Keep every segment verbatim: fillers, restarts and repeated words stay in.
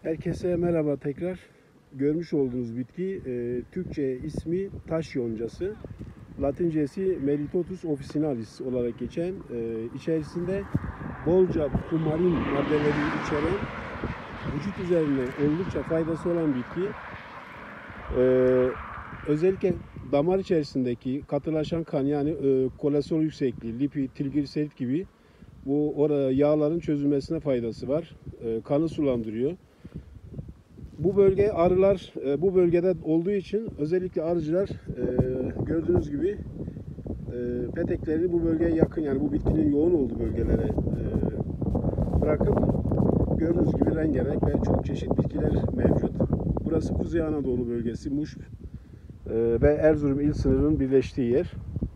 Herkese merhaba tekrar. Görmüş olduğunuz bitki e, Türkçe ismi taş yoncası. Latincesi Melitotus officinalis olarak geçen, e, içerisinde bolca kumarin maddeleri içeren, vücut üzerine oldukça faydası olan bitki. E, özellikle damar içerisindeki katılaşan kan, yani e, kolesterol yüksekliği, lipid, trigliserit gibi bu orada yağların çözülmesine faydası var. E, kanı sulandırıyor. Bu bölge arılar e, bu bölgede olduğu için özellikle arıcılar e, gördüğünüz gibi e, peteklerini bu bölgeye yakın, yani bu bitkinin yoğun olduğu bölgelere e, bırakıp gördüğünüz gibi rengarenk ve çok çeşit bitkiler mevcut. Burası Kuzey Anadolu bölgesi, Muş e, ve Erzurum il sınırının birleştiği yer.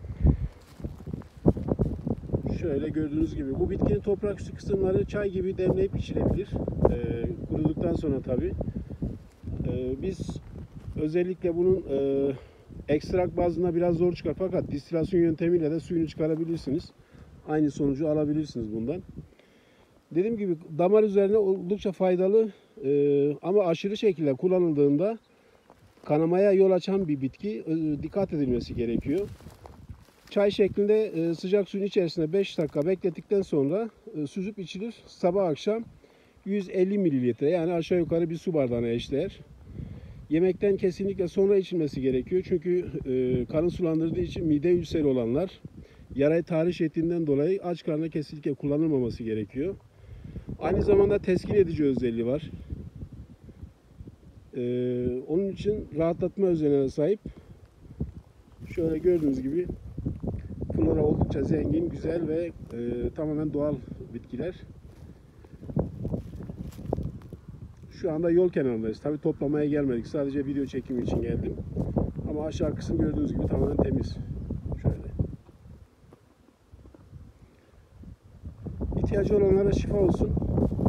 Şöyle gördüğünüz gibi bu bitkinin topraküstü kısımları çay gibi demleyip içilebilir. E, kuruduktan sonra tabii. Biz özellikle bunun e, ekstrak bazında biraz zor çıkar, fakat distilasyon yöntemiyle de suyunu çıkarabilirsiniz. Aynı sonucu alabilirsiniz bundan. Dediğim gibi damar üzerine oldukça faydalı e, ama aşırı şekilde kullanıldığında kanamaya yol açan bir bitki. E, dikkat edilmesi gerekiyor. Çay şeklinde e, sıcak suyun içerisinde beş dakika beklettikten sonra e, süzüp içilir. Sabah akşam yüz elli mililitre, yani aşağı yukarı bir su bardağına eşdeğer. Yemekten kesinlikle sonra içilmesi gerekiyor. Çünkü e, kanı sulandırdığı için mide ülseri olanlar, yarayı tahriş ettiğinden dolayı aç karnına kesinlikle kullanılmaması gerekiyor. Aynı zamanda teskin edici özelliği var. E, onun için rahatlatma özelliğine sahip. Şöyle gördüğünüz gibi flora oldukça zengin, güzel ve e, tamamen doğal bitkiler. Şu anda yol kenarındayız. Tabii toplamaya gelmedik. Sadece video çekimi için geldim. Ama aşağı kısım gördüğünüz gibi tamamen temiz. Şöyle. İhtiyacı olanlara şifa olsun.